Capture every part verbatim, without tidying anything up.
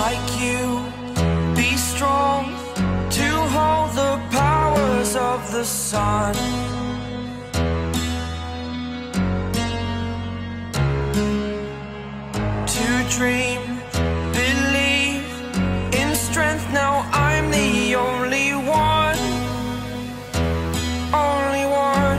like you, be strong to hold the powers of the sun. To dream, believe in strength, now I'm the only one, only one.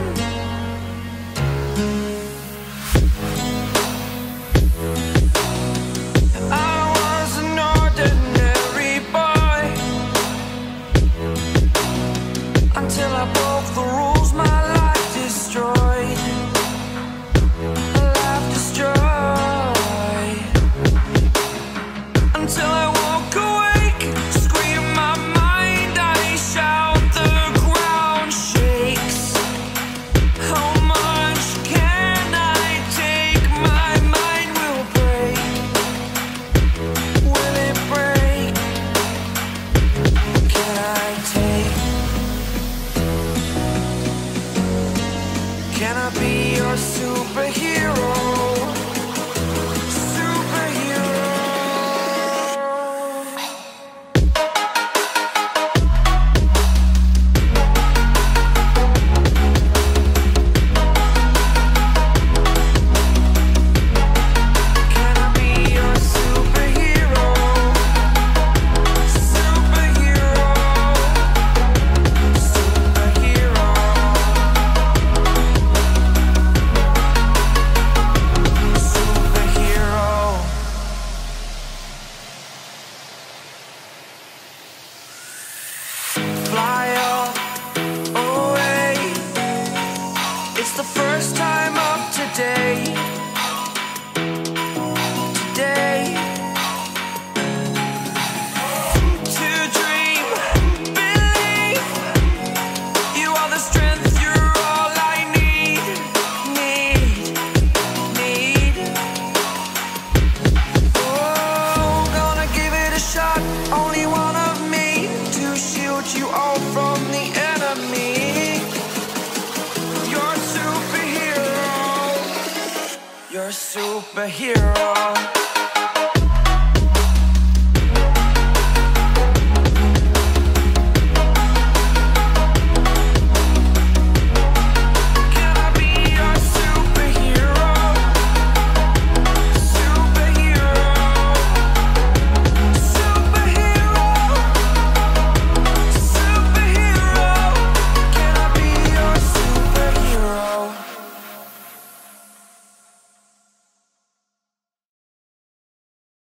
I was an ordinary boy until I broke the rules, my life destroyed, a life destroyed. Until I walk awake, scream my mind, I shout, the ground shakes. How much can I take? My mind will break. Will it break? Can I take? Can I be your superhero? Fly up, away. It's the first time of today. Today. To dream, believe. You are the strength, you're all I need. Need, need. Oh, gonna give it a shot. Only one of me to shield you all from the enemy. You're a superhero. You're a superhero.